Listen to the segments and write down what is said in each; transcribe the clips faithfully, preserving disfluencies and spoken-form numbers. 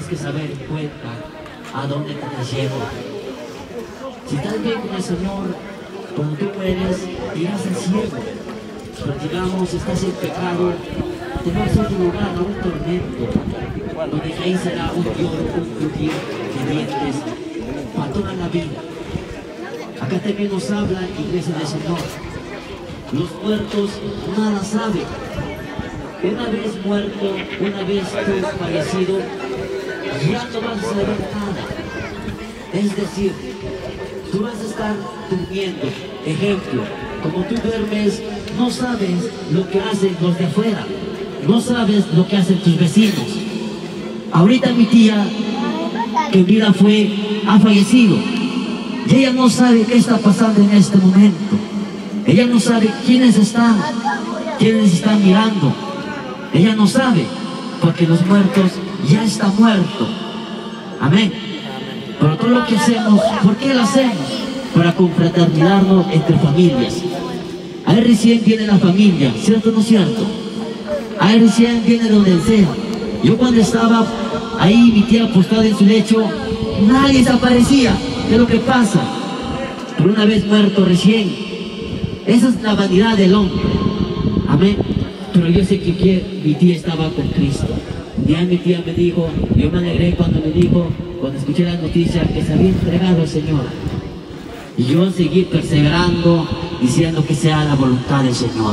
que saber en cuenta a dónde te llevo. Si estás bien con el Señor, cuando tú mueres, irás al cielo. Pero digamos, estás en pecado, te vas a otro lugar, a un tormento, donde ahí será un lloro, un crujir de dientes para toda la vida. Acá también nos habla, iglesia del Señor, los muertos nada saben. Una vez muerto, una vez tú fallecido, ya no vas a saber nada. Es decir, tú vas a estar durmiendo. Ejemplo, como tú duermes, no sabes lo que hacen los de afuera, no sabes lo que hacen tus vecinos. Ahorita mi tía, que en vida fue, ha fallecido, y ella no sabe qué está pasando en este momento. Ella no sabe quiénes están, quiénes están mirando. Ella no sabe, porque los muertos ya están muertos. Amén. Pero todo lo que hacemos, ¿por qué lo hacemos? Para confraternizarnos entre familias. Ahí recién viene la familia, ¿cierto o no cierto? Ahí recién viene donde sea. Yo cuando estaba ahí, mi tía acostada en su lecho, nadie desaparecía. ¿Qué es lo que pasa? Pero una vez muerto recién, esa es la vanidad del hombre. Amén. Pero yo sé que, que mi tía estaba con Cristo. Ya mi tía me dijo, yo me alegré cuando me dijo, cuando escuché la noticia que se había entregado al Señor. Y yo seguí perseverando, diciendo que sea la voluntad del Señor.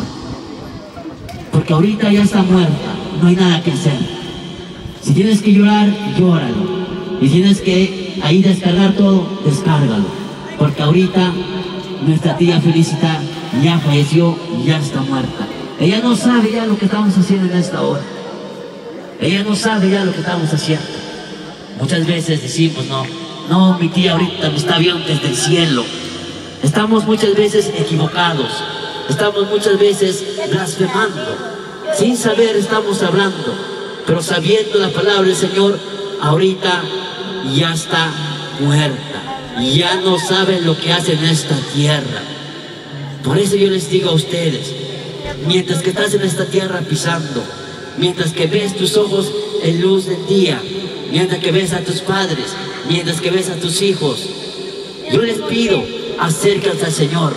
Porque ahorita ya está muerta, no hay nada que hacer. Si tienes que llorar, llóralo. Y si tienes que ahí descargar todo, descárgalo. Porque ahorita nuestra tía Felicita ya falleció, ya está muerta. Ella no sabe ya lo que estamos haciendo en esta hora. Ella no sabe ya lo que estamos haciendo. Muchas veces decimos, no, no, mi tía ahorita me está viendo desde el cielo. Estamos muchas veces equivocados. Estamos muchas veces blasfemando. Sin saber estamos hablando. Pero sabiendo la palabra del Señor, ahorita ya está muerta. Ya no saben lo que hace en esta tierra. Por eso yo les digo a ustedes, mientras que estás en esta tierra pisando, mientras que ves tus ojos en luz del día, mientras que ves a tus padres, mientras que ves a tus hijos, yo les pido, acérquense al Señor,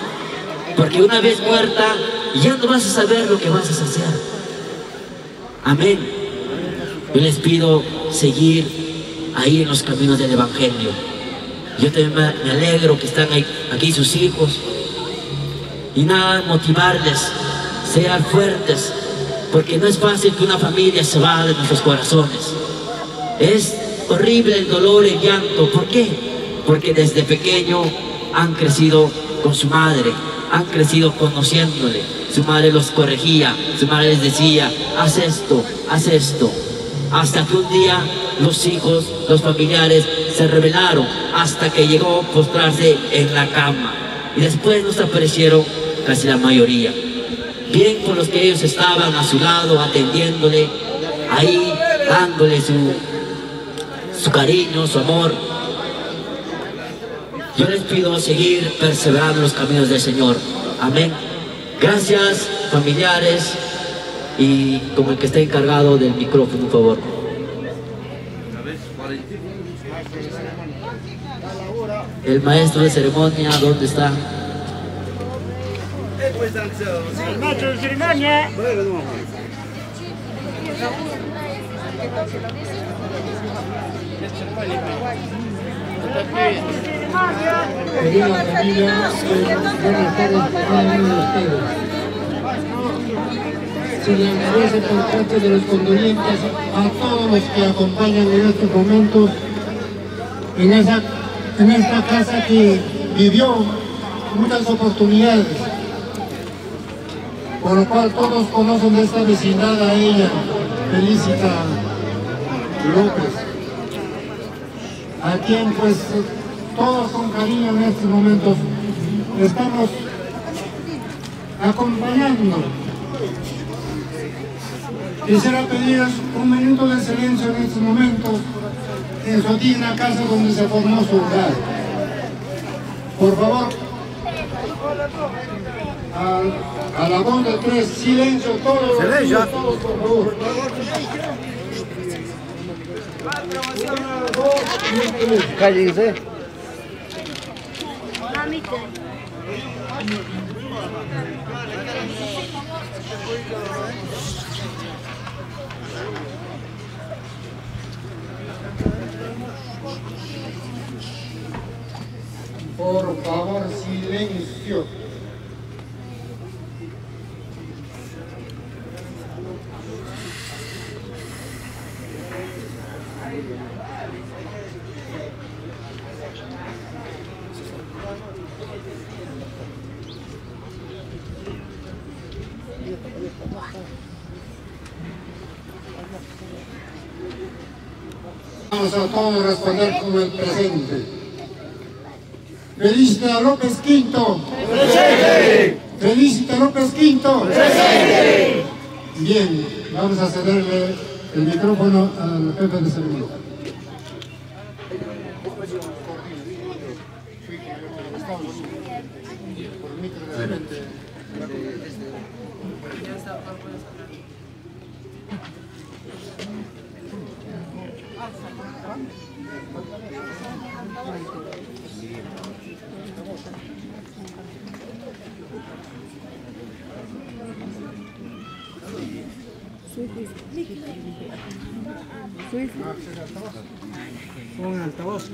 porque una vez muerta ya no vas a saber lo que vas a hacer. Amén. Yo les pido seguir ahí en los caminos del Evangelio. Yo también me alegro que están ahí, aquí sus hijos, y nada, motivarles, sean fuertes, porque no es fácil que una familia se vaya de nuestros corazones. Es horrible el dolor, el llanto. ¿Por qué? Porque desde pequeño han crecido con su madre, han crecido conociéndole. Su madre los corregía, su madre les decía, haz esto, haz esto. Hasta que un día los hijos, los familiares se rebelaron, hasta que llegó a postrarse en la cama. Y después nos aparecieron casi la mayoría. Bien por los que ellos estaban a su lado, atendiéndole, ahí dándole su, su cariño, su amor. Yo les pido seguir perseverando en los caminos del Señor. Amén. Gracias, familiares, y como el que está encargado del micrófono, por favor. El maestro de ceremonia, ¿dónde está? El maestro de ceremonia. Querida familia, buenas tardes a cada uno de ustedes. Se le agradece por parte de los condolientes a todos los que acompañan en estos momentos en, esa, en esta casa que vivió muchas oportunidades, por lo cual todos conocen de esta vecindad a ella, Felicita López, a quien pues todos con cariño en estos momentos estamos acompañando. Quisiera pedir un minuto de silencio en estos momentos en su digna casa donde se formó su hogar. Por favor, a, a la voz de tres, silencio, todos, todos, todos, por favor. Cállense. Por favor, silencio. Vamos a todos responder con el presente. Felicita López Quinto. Presente. Felicita López Quinto. Presente. Bien, vamos a cederle el micrófono al jefe de seguridad. Un altavoz.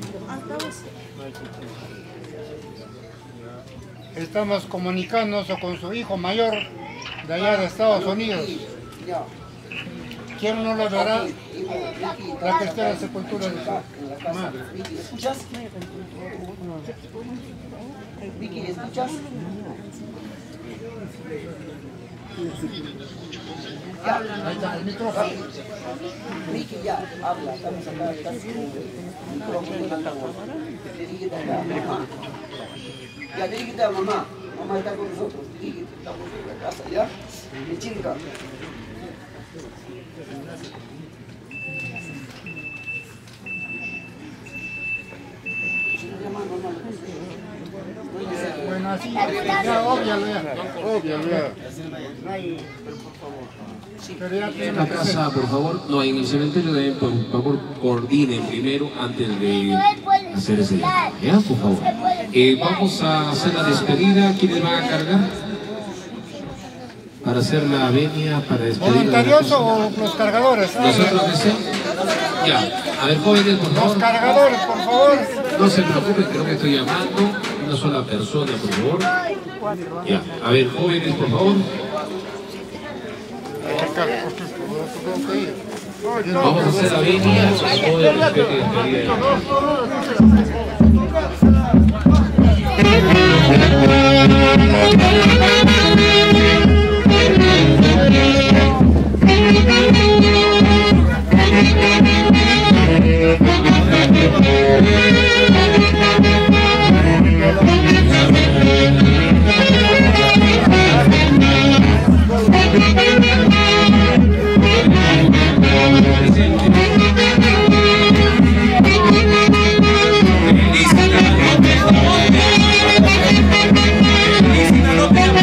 Estamos comunicándonos con su hijo mayor de allá de Estados Unidos. ¿Quién no lo verá? La que está en la sepultura de su madre. ¿Escuchas? Vicky, ¿escuchas? Ya. Ahí está el micrófono. Vicky, ya, habla. Estamos acá, estás con el micrófono en altavoz. Dirígete a mamá. Ya, dirígete a mamá. Mamá está con nosotros. Dirígete, estamos en la casa, ¿ya? Mi chica. Bueno, así, ya, óbvialo ya. Óbvialo ya. Pero ya tiene En la casa, por favor, no, en el cementerio también, por favor, coordinen primero antes de hacer ese llamado, ¿ya? Por favor. Eh, vamos a hacer la despedida. ¿Quiénes van a cargar? Para hacer la venia, para despedir. ¿Voluntarios o los cargadores? ¿Nosotros deseamos? Ya. A ver, jóvenes, por favor. Los cargadores, por favor. No se preocupen, creo que estoy llamando. Una sola persona, por favor. Ya. A ver, jóvenes, por favor. Vamos a hacer la venia. Jóvenes, que despedida. Felicita López,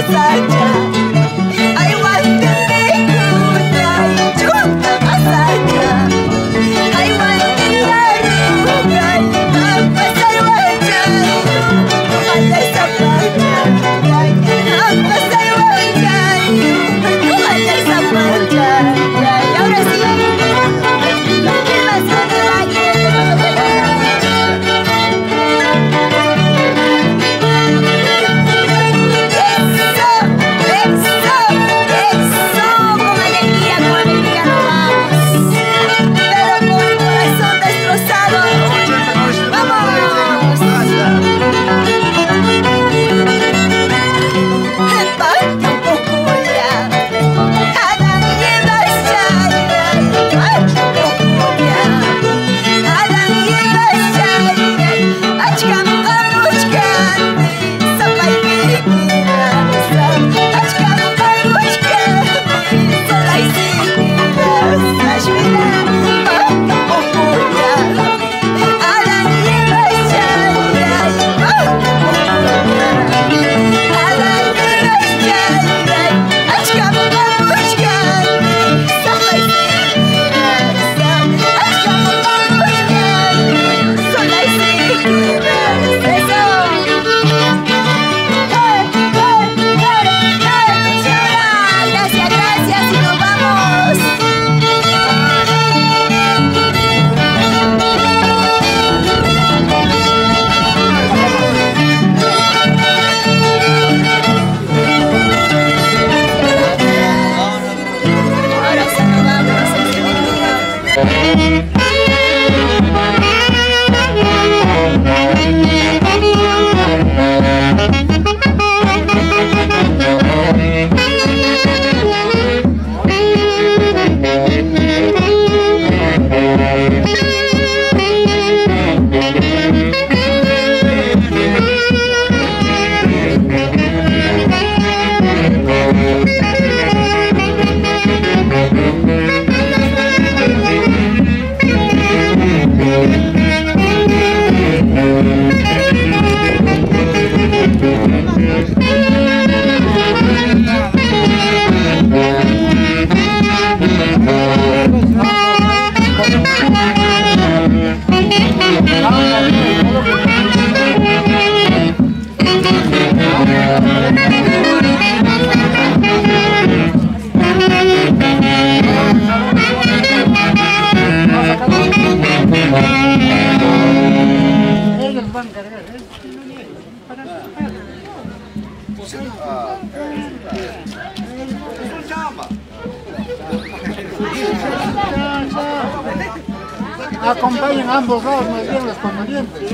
Acompañen a ambos lados, más bien los convenientes.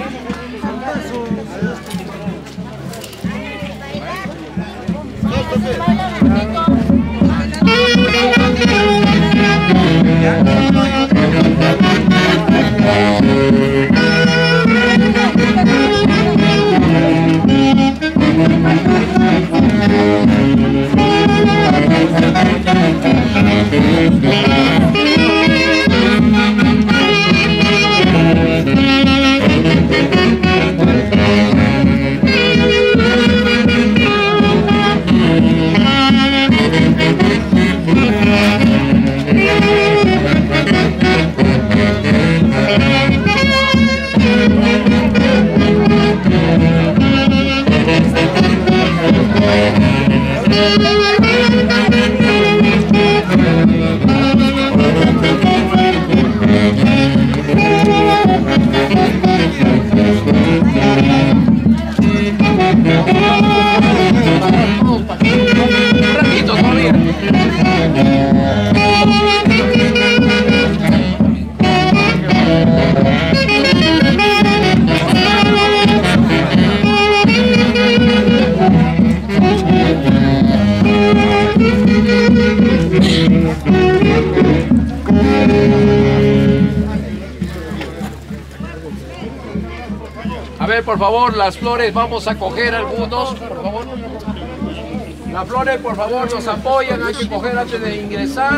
A ver, por favor, las flores, vamos a coger algunos, por favor. Las flores, por favor, nos apoyan, hay que coger antes de ingresar.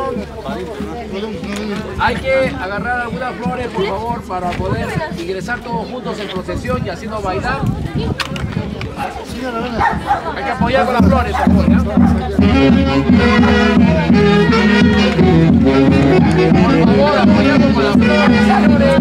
Hay que agarrar algunas flores, por favor, para poder ingresar todos juntos en procesión y así no bailar. Hay que apoyar con las flores, se apoya. Por favor, apoyamos con las flores.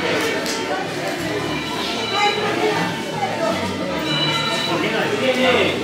Viene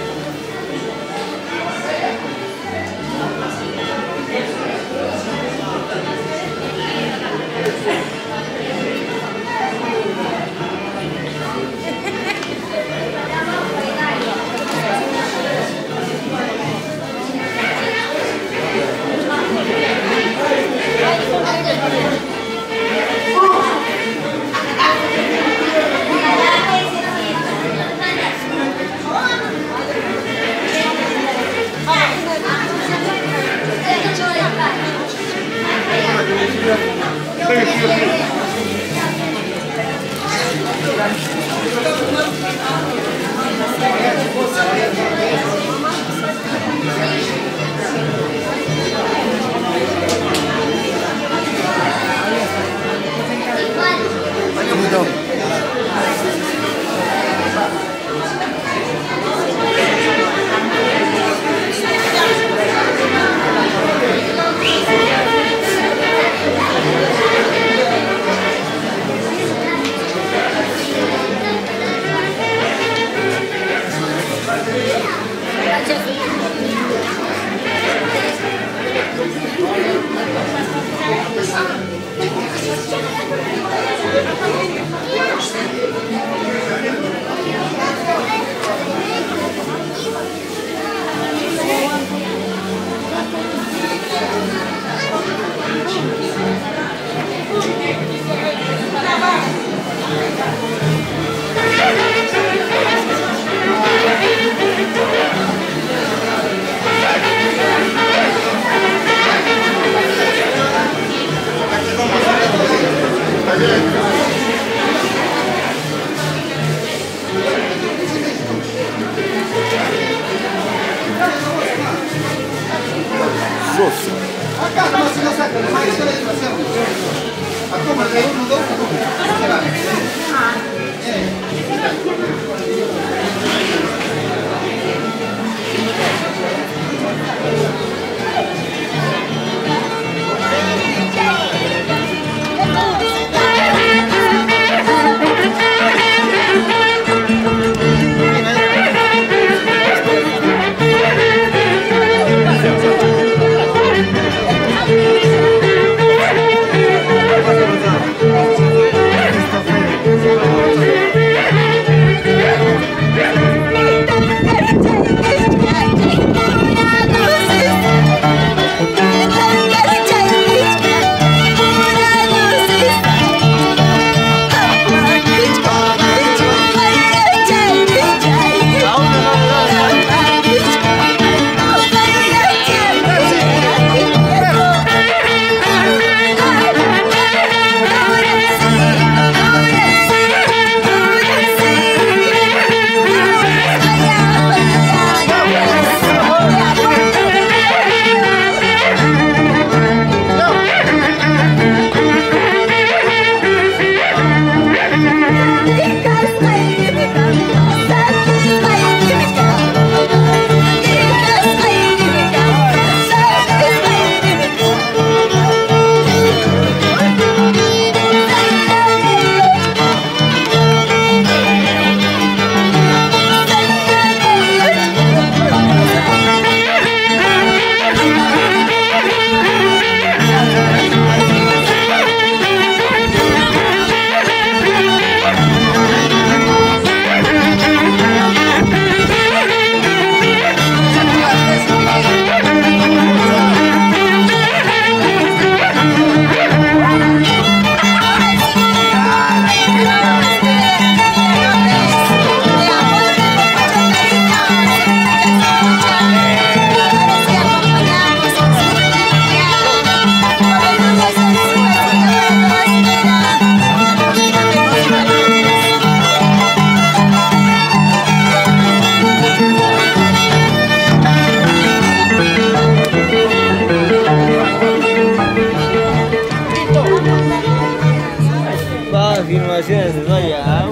afirmaciones, vaya.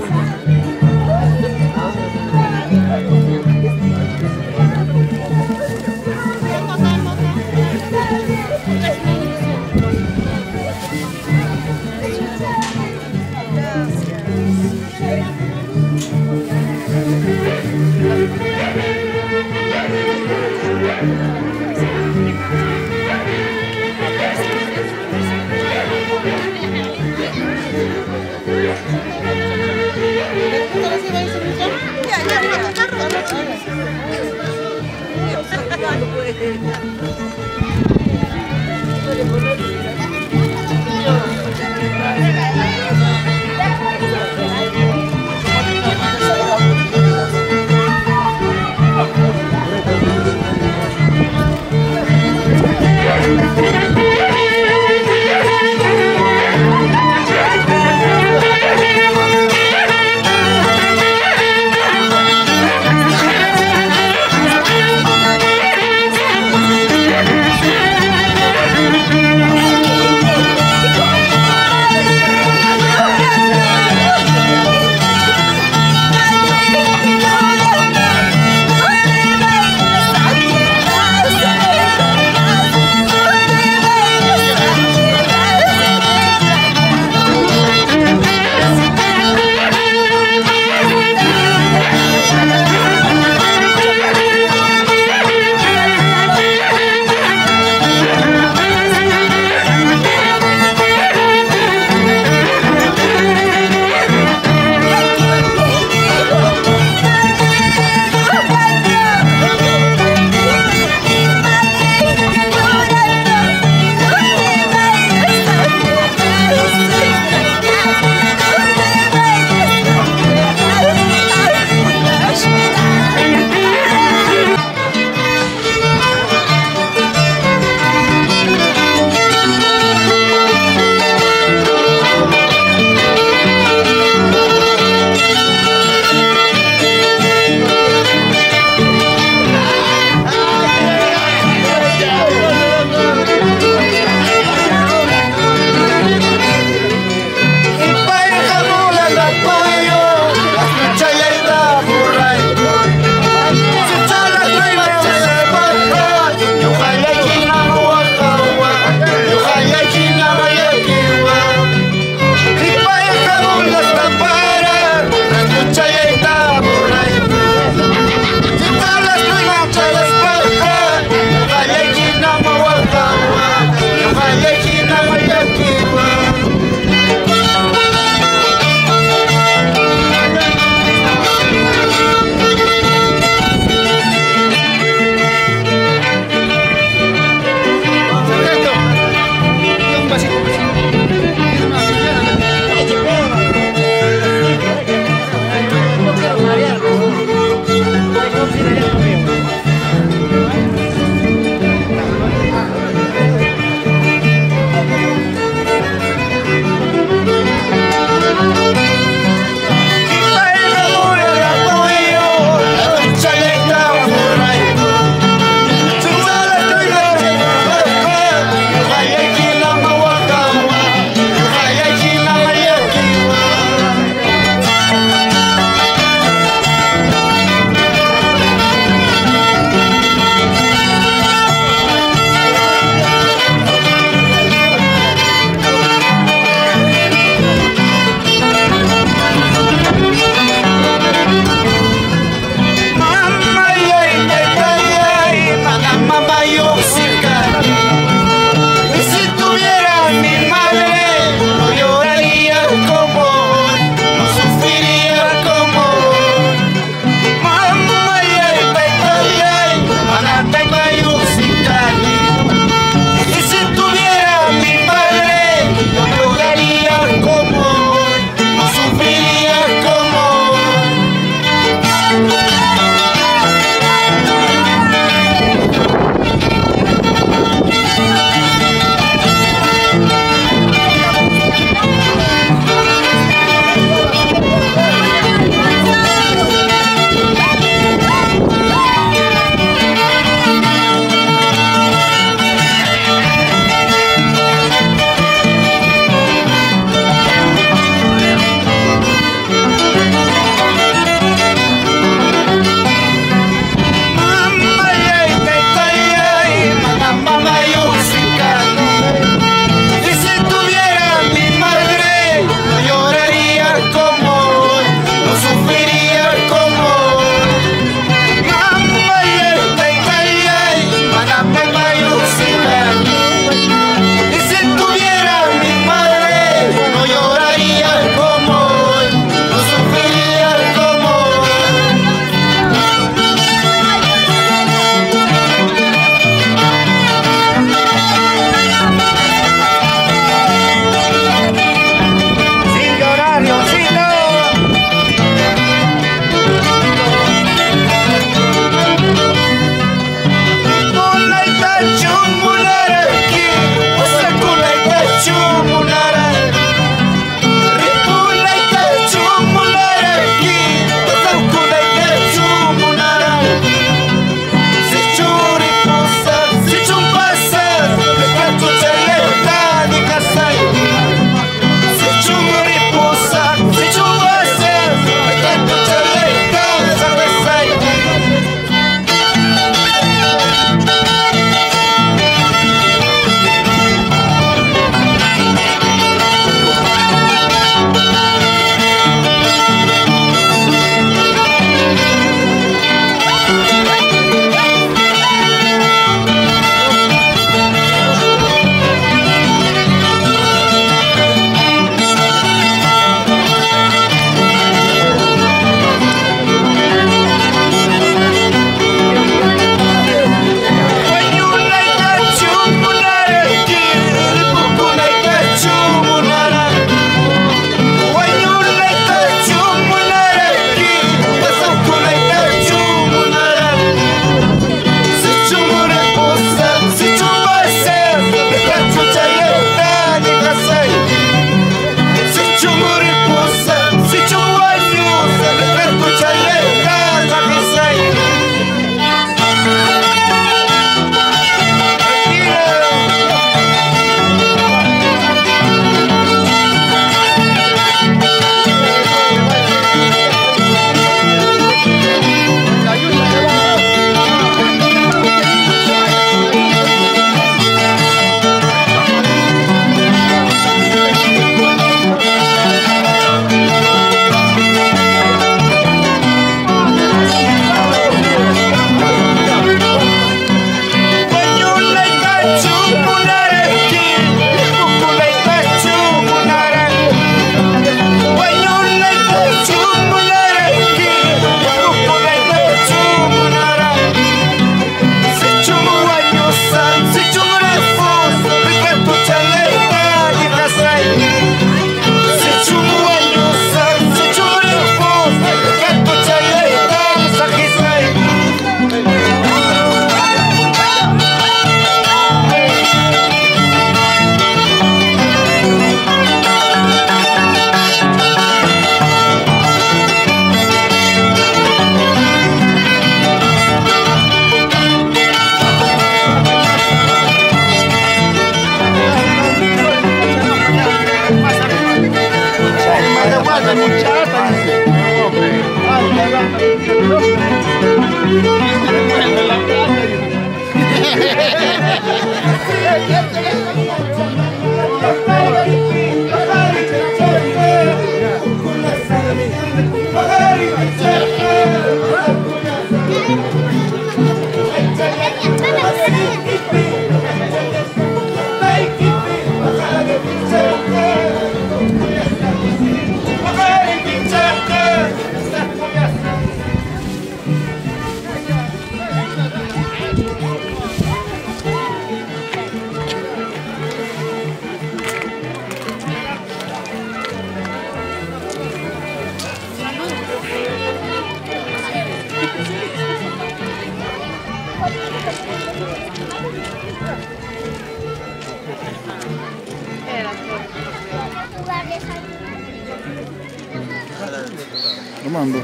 Tomando.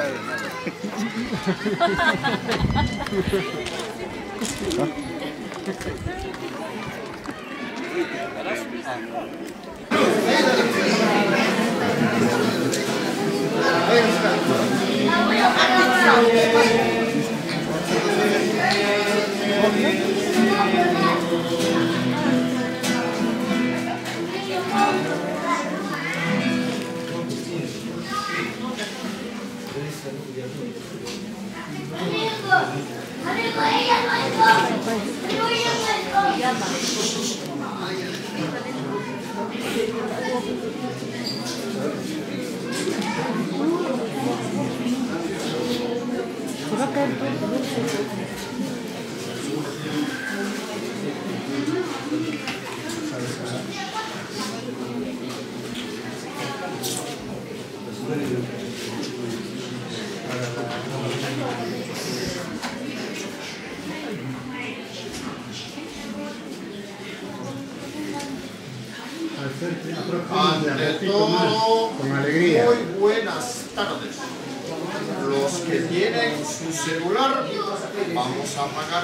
Ante todo, con alegría. muy buenas tardes. Los que tienen su celular, vamos a apagar.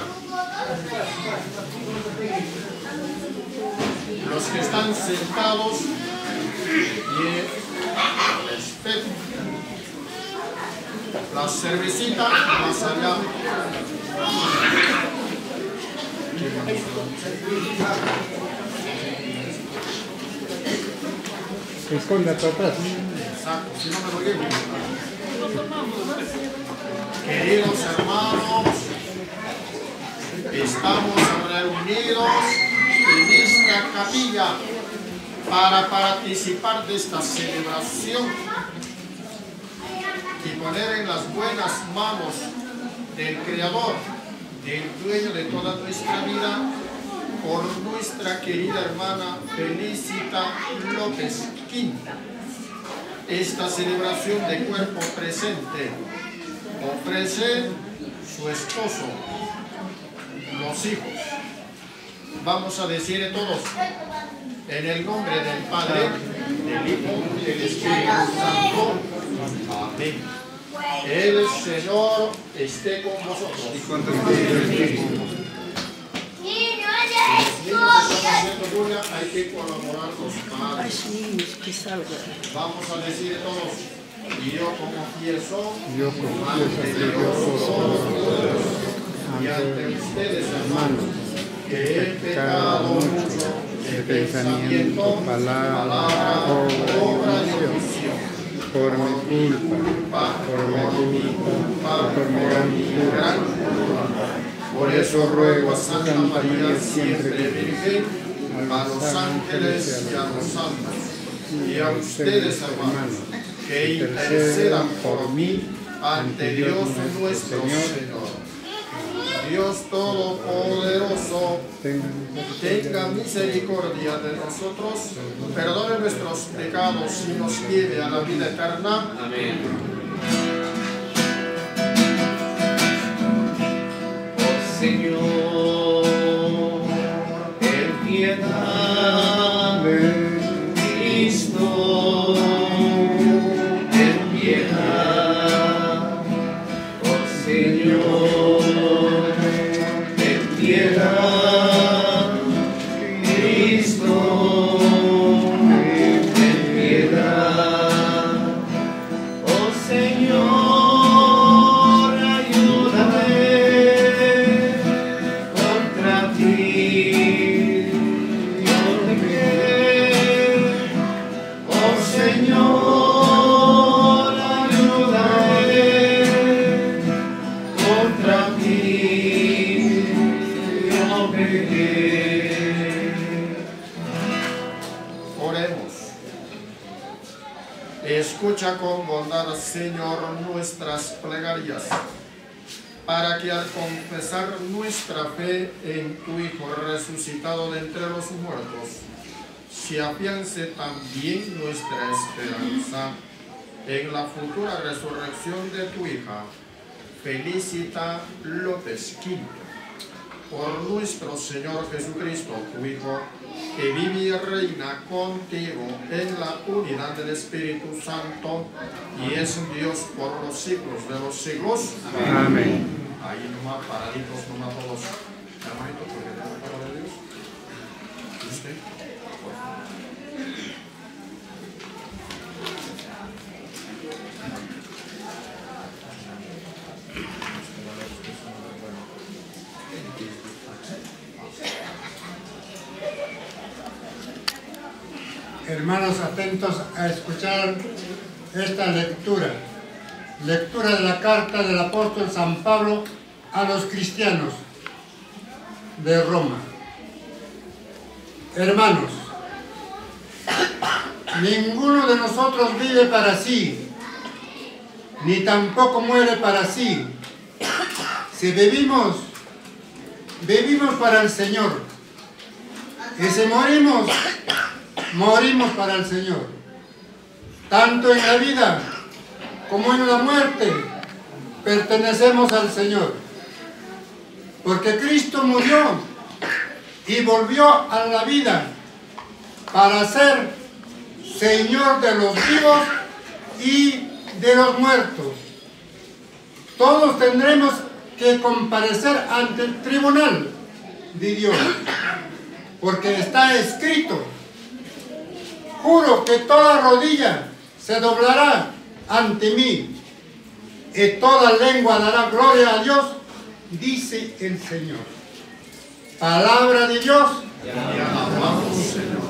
Los que están sentados, bien, respeto. La cervecita más allá. Esconde atrás. Exacto, si no me lo llevo. Queridos hermanos, estamos reunidos en esta capilla para participar de esta celebración y poner en las buenas manos del Creador, del dueño de toda nuestra vida, por nuestra querida hermana Felicita López Quinta. Esta celebración de cuerpo presente ofrece su esposo, los hijos. Vamos a decir todos, en el nombre del Padre, del Hijo y del Espíritu Santo. Amén. El Señor esté con vosotros. Y con tu espíritu. Hay que colaborar los padres. Vamos a decir todos, y yo confieso, Yo confieso que yo soy y ante ustedes, hermanos, que he pecado mucho de pensamiento, palabra, obra y omisión. Por mi culpa, por mi culpa, por mi gran culpa. Por eso ruego a Santa María siempre Virgen, a los ángeles y a los santos, y a ustedes, hermanos, que intercedan por mí ante Dios nuestro Señor. Dios Todopoderoso, tenga misericordia de nosotros, perdone nuestros pecados y nos lleve a la vida eterna. Amén. Señor, en piedad, Cristo, en piedad, oh Señor, en piedad, Cristo, en piedad, oh Señor. Escucha con bondad, Señor, nuestras plegarias, para que al confesar nuestra fe en tu Hijo resucitado de entre los muertos, se afiance también nuestra esperanza en la futura resurrección de tu hija, Felicita López Quinto, por nuestro Señor Jesucristo, tu Hijo, que vive y reina contigo en la unidad del Espíritu Santo y es Dios por los siglos de los siglos. Amén. Ahí nomás, paraditos, nomás todos. Hermanito, porque te la palabra de Dios. ¿Usted? Hermanos, atentos a escuchar esta lectura. Lectura de la carta del apóstol San Pablo a los cristianos de Roma. Hermanos, ninguno de nosotros vive para sí, ni tampoco muere para sí. Si vivimos, vivimos para el Señor. Y si morimos, morimos para el Señor. Tanto en la vida como en la muerte pertenecemos al Señor. Porque Cristo murió y volvió a la vida para ser Señor de los vivos y de los muertos. Todos tendremos que comparecer ante el tribunal de Dios, porque está escrito: juro que toda rodilla se doblará ante mí y toda lengua dará gloria a Dios, dice el Señor. Palabra de Dios. Te alabamos, Señor.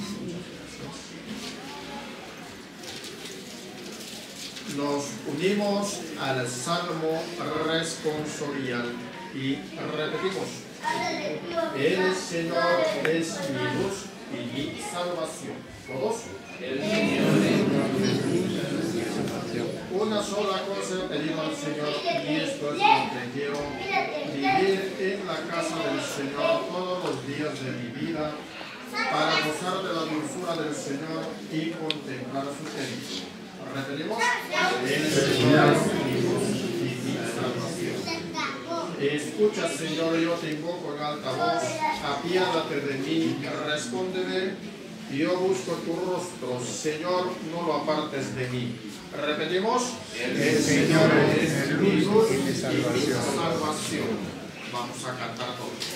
Nos unimos al Salmo responsorial y repetimos: el Señor es mi luz y mi salvación. ¿Todos? El Señor es mi salvación. Una sola cosa he pedido al Señor y esto es lo que quiero: vivir en la casa del Señor todos los días de mi vida, para gozar de la dulzura del Señor y contemplar su templo. Repetimos: el Señor es mi luz y mi salvación. Escucha, Señor, yo te invoco en alta voz, apiádate de mí, respóndeme. Yo busco tu rostro, Señor, no lo apartes de mí. Repetimos: el Señor es mi luz y mi salvación. Vamos a cantar todos.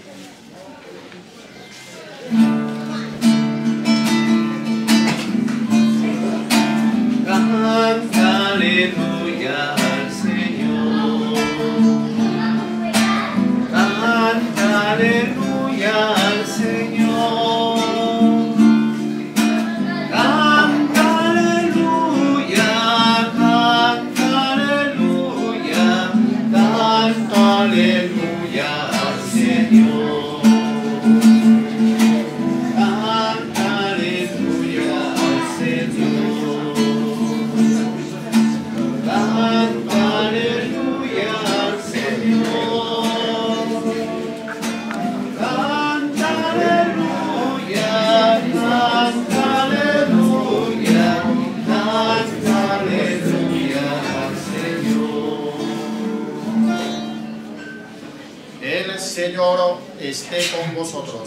Canta aleluya al Señor. Canta aleluya al Señor. Canta aleluya, canta aleluya, canta aleluya al Señor. Canta aleluya al Señor. Canta aleluya al Señor. Canta aleluya, canta aleluya, canta aleluya al Señor. El Señor esté con vosotros.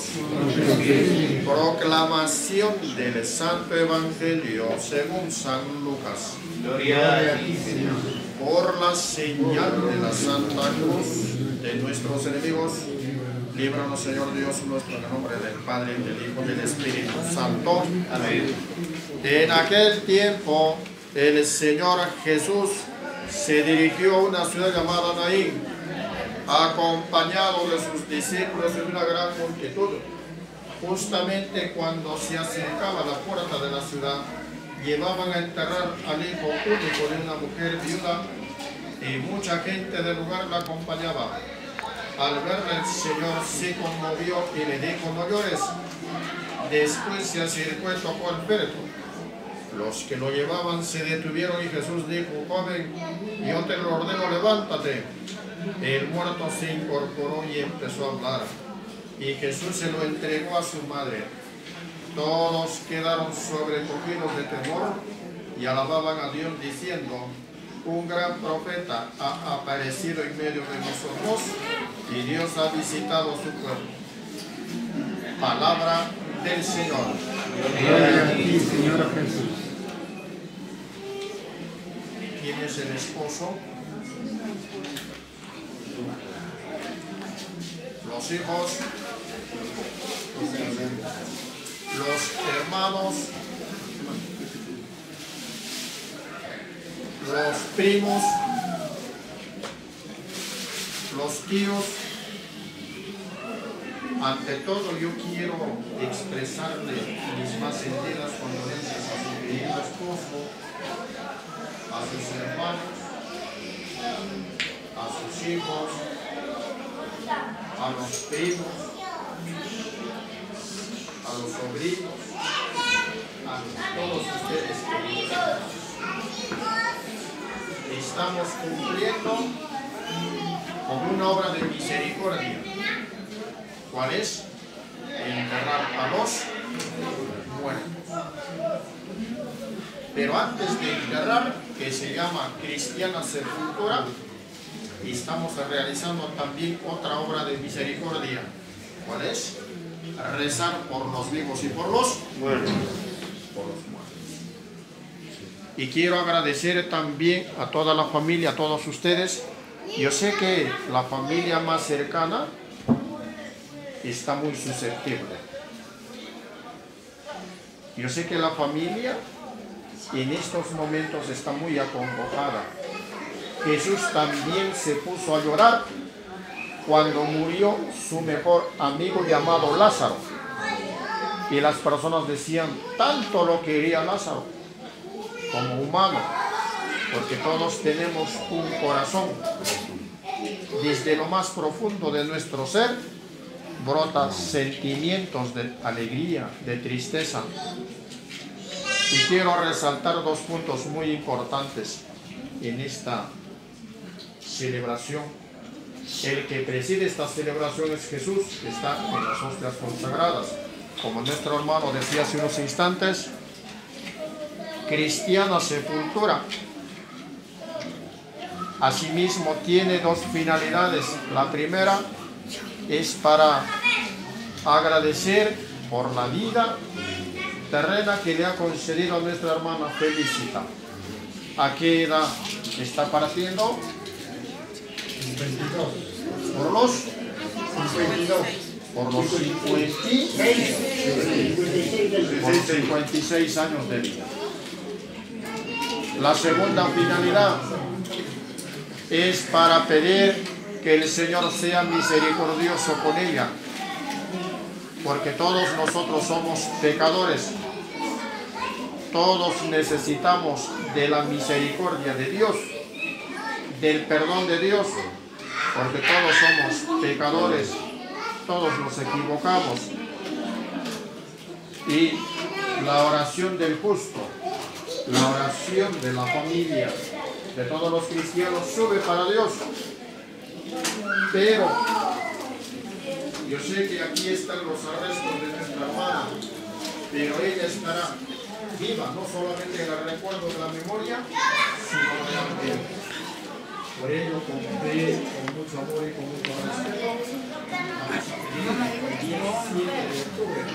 Proclamación del Santo Evangelio según San Lucas. Gloria a ti, Señor. Por la señal de la Santa Cruz de nuestros enemigos, líbranos, Señor Dios nuestro, en el nombre del Padre, del Hijo y del Espíritu Santo. Amén. En aquel tiempo, el Señor Jesús se dirigió a una ciudad llamada Naín, acompañado de sus discípulos y una gran multitud. Justamente cuando se acercaba a la puerta de la ciudad, llevaban a enterrar al hijo único de una mujer viuda y mucha gente del lugar la acompañaba. Al verla, el Señor se conmovió y le dijo: no llores. Después se acercó y tocó el féretro. Los que lo llevaban se detuvieron y Jesús dijo: joven, yo te lo ordeno, levántate. El muerto se incorporó y empezó a hablar. Y Jesús se lo entregó a su madre. Todos quedaron sobrecogidos de temor y alababan a Dios diciendo: un gran profeta ha aparecido en medio de nosotros y Dios ha visitado su pueblo. Palabra del Señor. Gloria a ti, Señor Jesús. ¿Quién es el esposo? Los hijos, los hermanos, los primos, los tíos. Ante todo, yo quiero expresarle mis más sentidas condolencias a su querido esposo, a sus hermanos, a sus hijos, a los primos, a los sobrinos, a todos ustedes queridos. Estamos cumpliendo con una obra de misericordia. ¿Cuál es? Enterrar a los muertos. Pero antes de enterrar, que se llama cristiana sepultura, estamos realizando también otra obra de misericordia. ¿Cuál es? Rezar por los vivos y por los muertos. Por los muertos. Y quiero agradecer también a toda la familia, a todos ustedes. Yo sé que la familia más cercana está muy susceptible. Yo sé que la familia en estos momentos está muy acongojada. Jesús también se puso a llorar cuando murió su mejor amigo llamado Lázaro. Y las personas decían, tanto lo quería Lázaro como humano, porque todos tenemos un corazón. Desde lo más profundo de nuestro ser brotan sentimientos de alegría, de tristeza. Y quiero resaltar dos puntos muy importantes en esta celebración. El que preside esta celebración es Jesús, que está en las hostias consagradas. Como nuestro hermano decía hace unos instantes, cristiana sepultura. Asimismo tiene dos finalidades. La primera es para agradecer por la vida terrena que le ha concedido a nuestra hermana Felicita. ¿A qué edad está partiendo? Por los cincuenta y dos. Por los cincuenta y seis. Por cincuenta y seis años de vida. La segunda finalidad es para pedir que el Señor sea misericordioso con ella, porque todos nosotros somos pecadores, todos necesitamos de la misericordia de Dios, del perdón de Dios, porque todos somos pecadores, todos nos equivocamos, y la oración del justo, la oración de la familia, de todos los cristianos sube para Dios. Pero yo sé que aquí están los arrestos de nuestra hermana, pero ella estará viva, no solamente en el recuerdo de la memoria, sino realmente. Por ello, con fe, con mucho amor y con mucho respeto, vamos a pedir el día siete de octubre.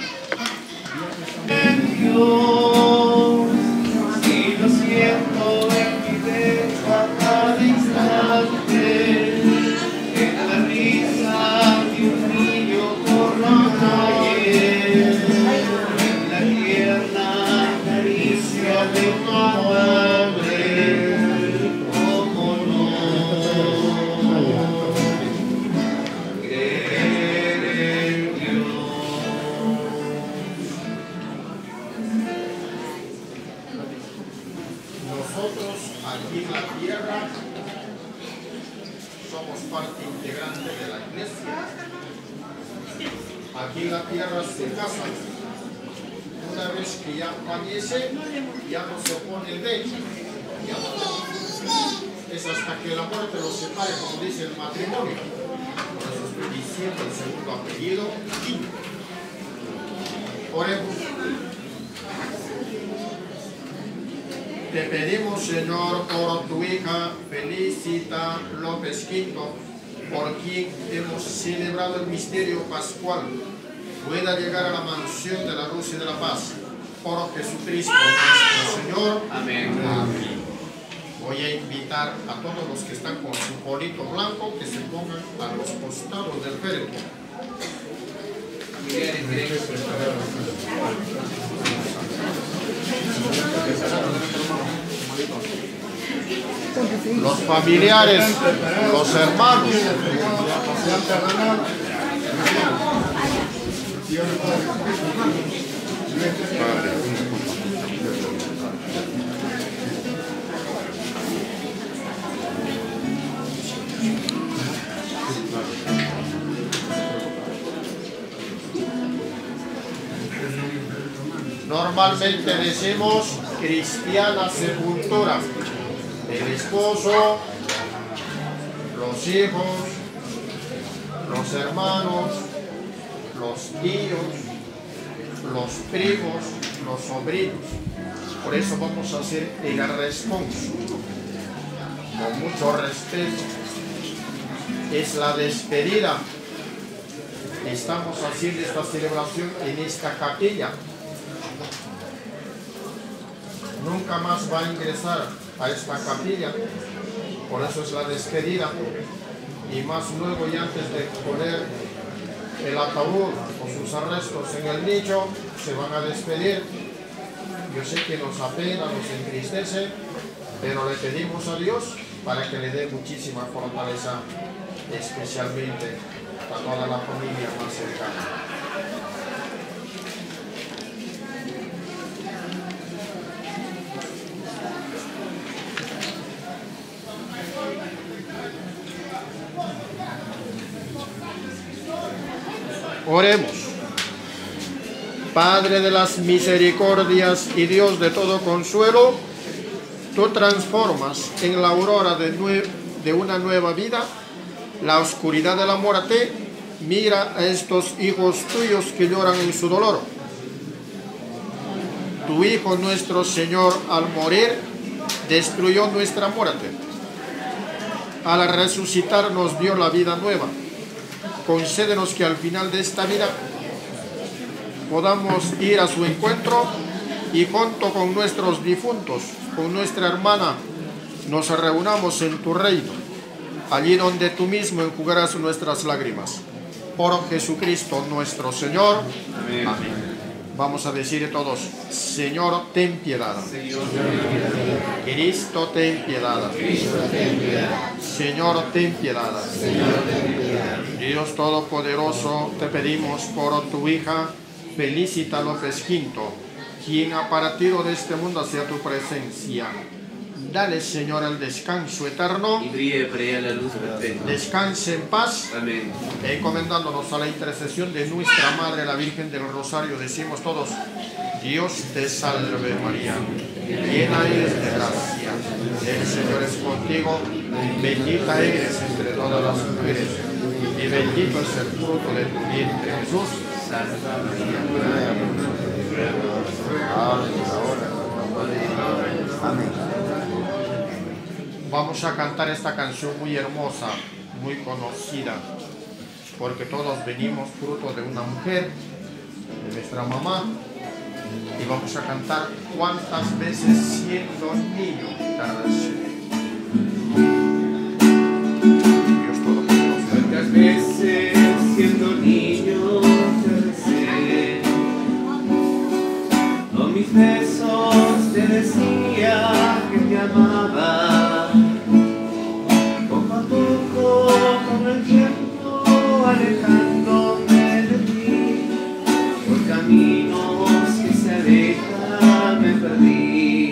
Dios, si lo siento en mi dentro a cada instante, la risa de un niño por la calle, la tierna caricia de una madre, cómo no creer en Dios. Nosotros aquí en la tierra somos parte integrante de la iglesia. Aquí en la tierra se casan una vez que ya fallece, ya no se pone de. Ya no. Es hasta que la muerte los separe, como dice el matrimonio. Por eso estoy diciendo el segundo apellido. Oremos. Te pedimos, Señor, por tu hija Felicita López Quinto, por quien hemos celebrado el misterio pascual, pueda llegar a la mansión de la luz y de la paz. Por Jesucristo nuestro Señor. Amén. Amén. Voy a invitar a todos los que están con su polito blanco que se pongan a los costados del féretro. Los familiares, los hermanos. Normalmente decimos cristiana sepultura. El esposo, los hijos, los hermanos, los tíos, los primos, los sobrinos. Por eso vamos a hacer el responso con mucho respeto. Es la despedida. Estamos haciendo esta celebración en esta capilla. Nunca más va a ingresar a esta capilla, por eso es la despedida. Y más luego, y antes de poner el ataúd o sus restos en el nicho, se van a despedir. Yo sé que nos apena, nos entristece, pero le pedimos a Dios para que le dé muchísima fortaleza, especialmente a toda la familia más cercana. Oremos. Padre de las misericordias y Dios de todo consuelo, tú transformas en la aurora de, de una nueva vida la oscuridad de la muerte. Mira a estos hijos tuyos que lloran en su dolor. Tu Hijo nuestro Señor, al morir, destruyó nuestra muerte. Al resucitar nos dio la vida nueva. Concédenos que al final de esta vida podamos ir a su encuentro y junto con nuestros difuntos, con nuestra hermana, nos reunamos en tu reino, allí donde tú mismo enjugarás nuestras lágrimas. Por Jesucristo nuestro Señor. Amén. Amén. Vamos a decir todos: Señor, ten piedad. Señor, ten piedad. Cristo, ten piedad. Cristo, ten piedad. Señor, ten piedad. Señor, ten piedad. Dios Todopoderoso, te pedimos por tu hija Felicita López Quinto, quien ha partido de este mundo hacia tu presencia. Dale, Señor, el descanso eterno. Y brille por ella la luz perfecta. Descanse en paz. Amén. Encomendándonos a la intercesión de nuestra Madre, la Virgen del Rosario, decimos todos: Dios te salve María, llena eres de gracia, el Señor es contigo, bendita eres entre todas las mujeres, y bendito es el fruto de tu vientre, Jesús. Santa María, amén. Vamos a cantar esta canción muy hermosa, muy conocida, porque todos venimos fruto de una mujer, de nuestra mamá, y vamos a cantar cuántas veces siendo niño te recibí. Dios Todopoderoso. Cuántas veces siendo niño te recibí, con mis besos te decía que te amaba. Con el tiempo alejándome de ti, por caminos que se alejan me perdí,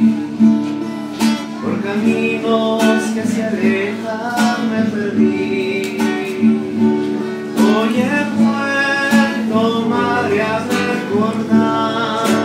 por caminos que se alejan me perdí. Hoy he vuelto, madre, a recordar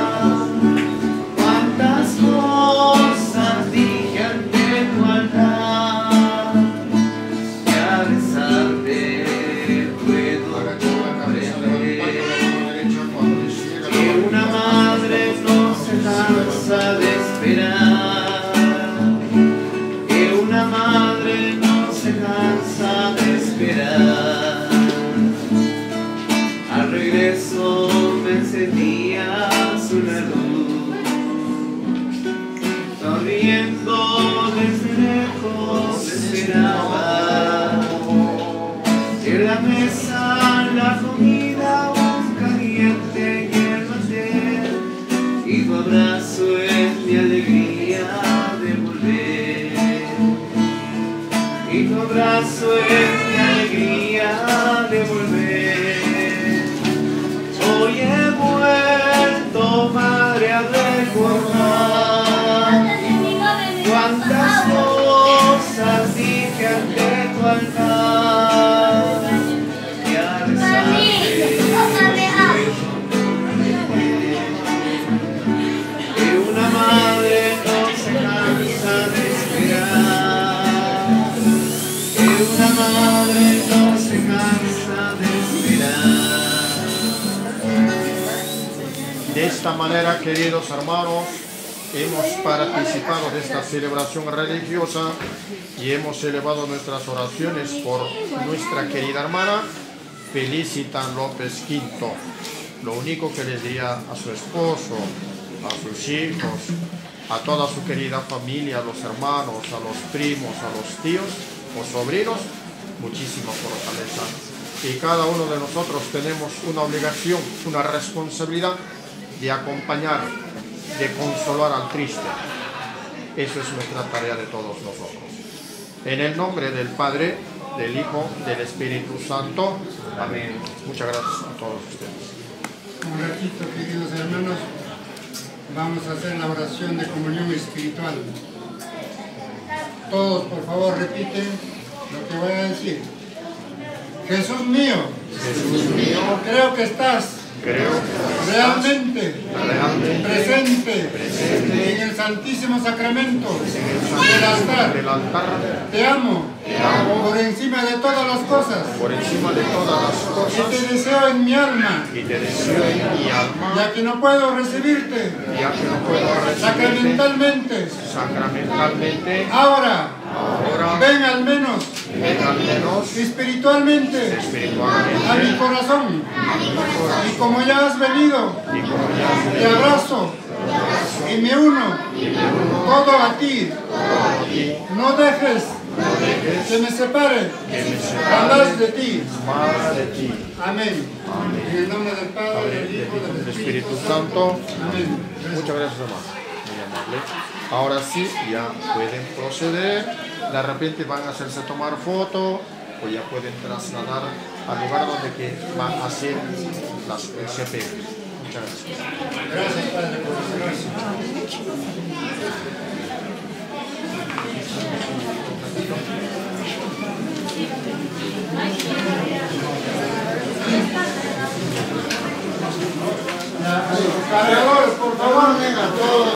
esperar, que una madre no se cansa de esperar. Al regreso me encendías una luz, sonriendo desde lejos esperaba. En la mesa la comida aún caliente y el mantel, y tu abrazo es mi alegría de volver. Y tu abrazo es mi alegría de volver. Hoy he vuelto, madre, a recordar cuántas cosas dije ante tu altar, y a rezarte que una madre no se cansa de esperar, que una madre no se cansa de esperar. De esta manera, queridos hermanos, hemos participado de esta celebración religiosa y hemos elevado nuestras oraciones por nuestra querida hermana Felicitan López Quinto. Lo único que les diría a su esposo, a sus hijos, a toda su querida familia, a los hermanos, a los primos, a los tíos o sobrinos, muchísima fortaleza. Y cada uno de nosotros tenemos una obligación, una responsabilidad de acompañar, de consolar al triste. Eso es nuestra tarea de todos nosotros. En el nombre del Padre, del Hijo, del Espíritu Santo. Amén. Muchas gracias a todos ustedes. Un ratito, queridos hermanos, vamos a hacer la oración de comunión espiritual. Todos, por favor, repiten lo que voy a decir. Jesús mío, Jesús mío, creo que estás creo realmente, realmente presente, presente en el Santísimo Sacramento en del altar. del altar. Te amo, Te amo por encima de todas las cosas, por encima de todas las y cosas te deseo en mi alma, y te deseo en mi alma, ya que no puedo recibirte ya que no puedo recibirte sacramentalmente. sacramentalmente. Ahora, Ahora ven al menos ven al menos espiritualmente a mi espiritualmente corazón, a mi corazón, y como ya has venido, y como ya te abrazo y me uno todo a ti. No dejes que me separe jamás de ti. más de ti. Amén. En el nombre del Padre, del Hijo y El del Espíritu Espíritu Santo. Amén. Muchas gracias, hermano. Muy amable. Ahora sí, ya pueden proceder. De repente van a hacerse tomar foto o ya pueden trasladar al lugar donde que van a hacer las C P. Muchas gracias. Gracias, Padre, por su gracia. Ya, a los cargadores, por favor, vengan todos.